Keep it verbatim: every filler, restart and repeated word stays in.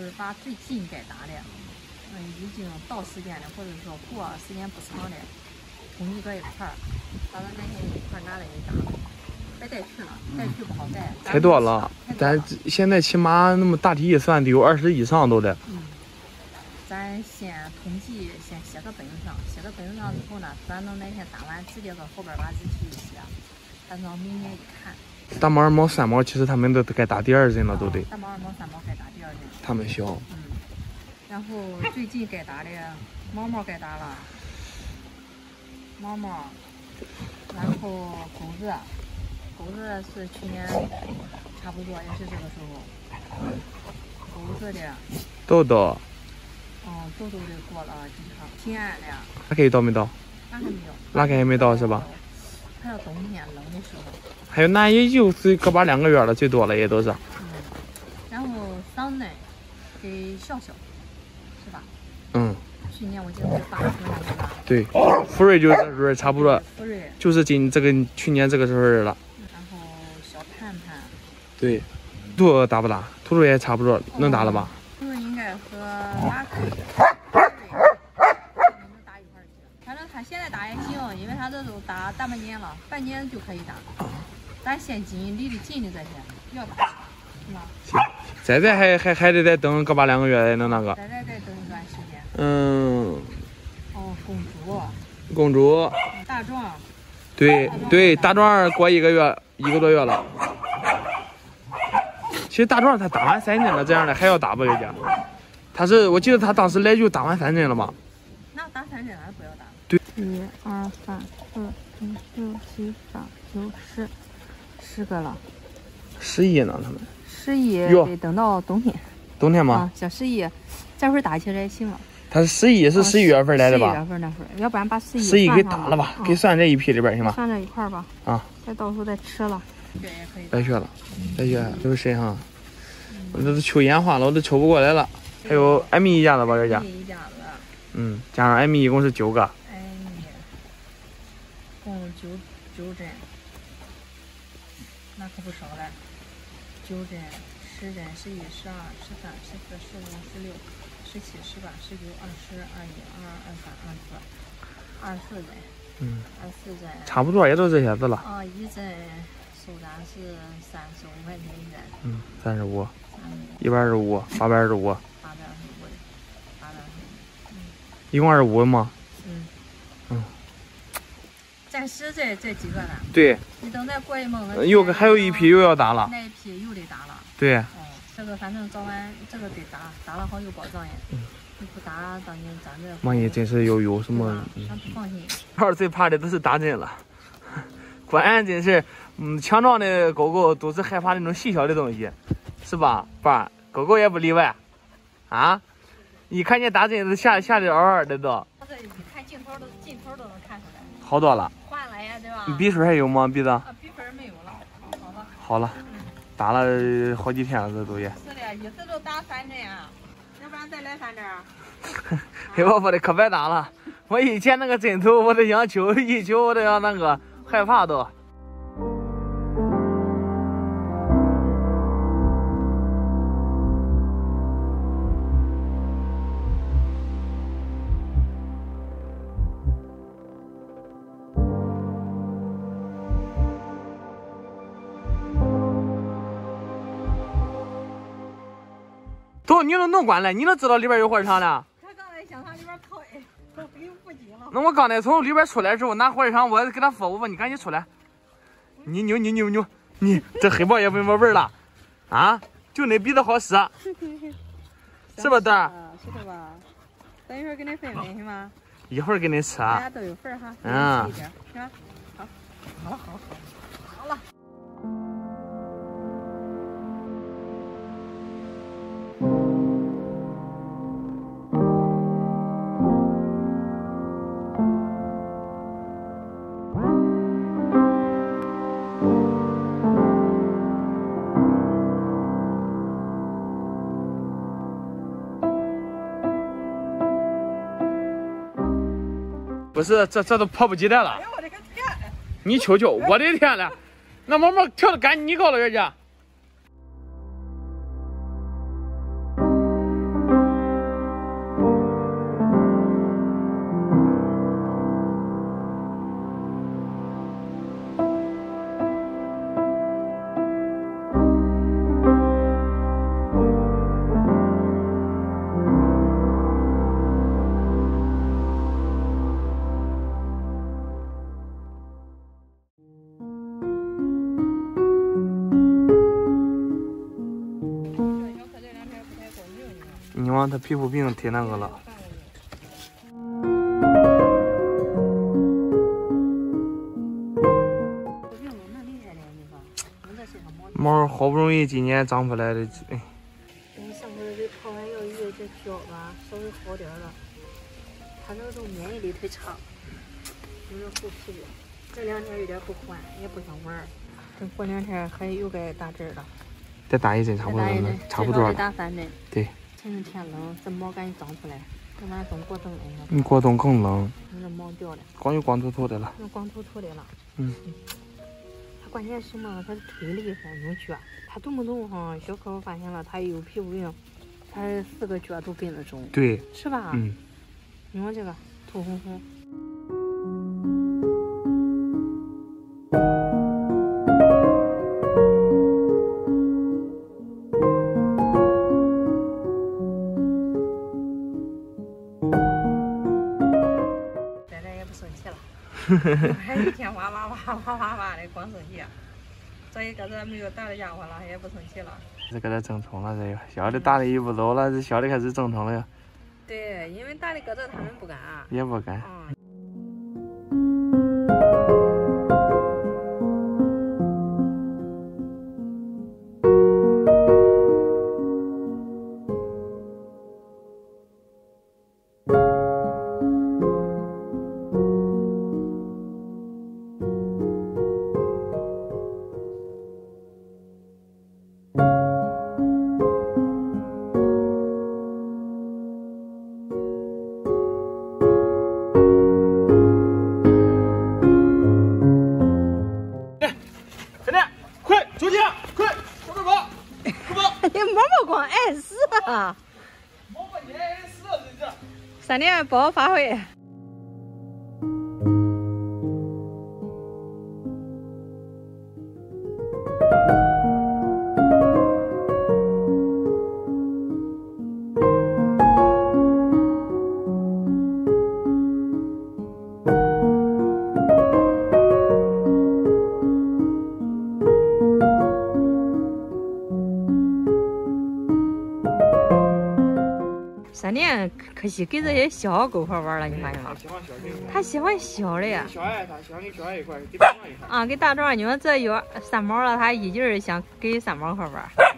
是把最近该打的，嗯，已经到时间了，或者说过时间不长的，统一搁一块儿，到时候那天一块儿拿来给打，别带去了，带去不好带。 太多了，咱现在起码那么大体一算得有二十以上都得。 嗯，咱先统计，先写个本子上，写个本子上以后呢，咱能那天打完，直接搁后边把日期一写，咱到明年一看。 大毛、二毛、三毛，其实他们都该打第二针了，都得。 大毛、二毛、三毛该打第二针。 他们小。 嗯。然后最近该打的毛毛该打了，毛毛，然后狗子，狗子是去年差不多也是这个时候。狗子的。 豆豆。 嗯，豆豆的过了几场。平安的。 那给到没到？ 那还没有。 那个还没到是吧？ 快到冬天冷的时候。 还有那也就是个把两个月了，最多了也都是。 嗯。然后桑葚给笑笑，是吧？ 嗯。 去年我记得是八月份那个吧。对。 福瑞就是这时候差不多。 福瑞。就是今这个去年这个时候了。 然后小盼盼。对。 兔兔打不打？兔兔也差不多，能打了吧？ 兔兔应该和马可以。打一块儿去。反正他现在打也行，因为他这都打大半年了，半年就可以打。咱先近离得近的这些要打，是吧？ 行，再再还还还得再等个把两个月才能那个。 再再再等一段时间。 嗯。 哦，公主。 公主。 大壮。 对对，大壮过一个月一个多月了。其实大壮他打完三针了，这样的还要打不人家？他是我记得他当时来就打完三针了吧？ 那打三针还不要打？ 对。 一二三四五六七八九十。十个了， 十一呢？他们十一得等到冬天。 冬天吗？ 啊，小十一，这会儿打起来也行了。 他是十一是十一月份来的吧？ 十一月份那会儿，要不然把十一十一给打了吧，给算这一批里边行吧？ 算这一块吧。 啊， 再到时候再吃了。对，也可以。 白雪了，白雪有谁哈？我这都抽烟花了，我都抽不过来了。还有艾米一家子吧，这家。 艾米一家子。 嗯，加上艾米一共是九个。 艾米，共九九针。那可不少了，九针、十针、十一、十二、十三、十四、十五、十六、十七、十八、十九、二十、二一、二二、二三、二四、二四针。嗯。二四针。差不多也都这些子了。啊，一针收咱是三十五块钱一针。嗯，三十五。一百二十五，八百二十五。八百二十五，八百二十五。嗯。一共二十五吗？嗯。嗯。暂时这这几个呢？对。你等再过一梦，又还有一批又要打了。那一批又得打了。对。哦，这个反正早晚这个得打，打了好有保障呀。嗯。你不打，当年咱这。万一真是有有什么？咱不放心。二最怕的都是打针了，果然真是，嗯，强壮的狗狗都是害怕那种细小的东西，是吧？爸，狗狗也不例外，啊？一看见打针都吓吓得嗷嗷的都。这一看镜头都镜头都能看出来。好多了。换了呀，对吧？鼻水还有吗？鼻子？啊，鼻水没有了。好了。好了，打了好几天了，这都也。是的，一次都打三针啊，要不然再来三针。哎我我的可别打了，我以前那个针头我都想揪，一揪我都要那个害怕都。都你都弄关了，你都知道里边有火车肠了。他刚才想往里边跑，都给不急了。那我刚才从里边出来之后，拿火车肠，我给他说，我说你赶紧出来。你扭你扭扭，你这黑豹也没么味儿了，啊？就那鼻子好使，是吧，蛋儿？是的吧？等一会儿给你分分行吗？一会儿给你吃啊。大家都有份哈。嗯。是吧？好，好了，好了，好了。不是，这这都迫不及待了。哎呦我的个天！你瞅瞅，我的天了，那毛毛跳的赶你高了，人家。 上它皮肤病贴那个了。毛好不容易今年长出来的，哎。 你上回给泡完药浴，这脚吧稍微好点了，它这种免疫力忒差，有点护皮了。这两天有点不欢，也不想玩。等过两天还又该打针了。 再打一针差不多了，差不多了。 打三针。 对。 前两天冷，这毛赶紧长出来。这玩意等过冬了。 你过冬更冷。 那毛掉了。 光有光秃秃的了。 那光秃秃的了。 嗯。 它关键是嘛，它的腿厉害，能撅。它动不动哈，小可我发现了，它有皮肤病，它四个撅都跟着肿。 对。 是吧？ 嗯。 你看这个土红红。还一天哇哇哇哇哇哇的，光生气。这一个这没有大的家伙了，也不生气了。 这给它整成了，这个小的大的一不走了，这小的开始整成了呀。 对，因为大的搁这他们不敢。 也不敢。 嗯。啊！三点不好发挥。闪电可惜跟这些小狗块玩了，你发现吗？他喜欢小的呀。小爱他喜欢跟小爱一块，跟大壮一块。啊，跟大壮，你们这有三毛了，他一劲儿想跟三毛块玩。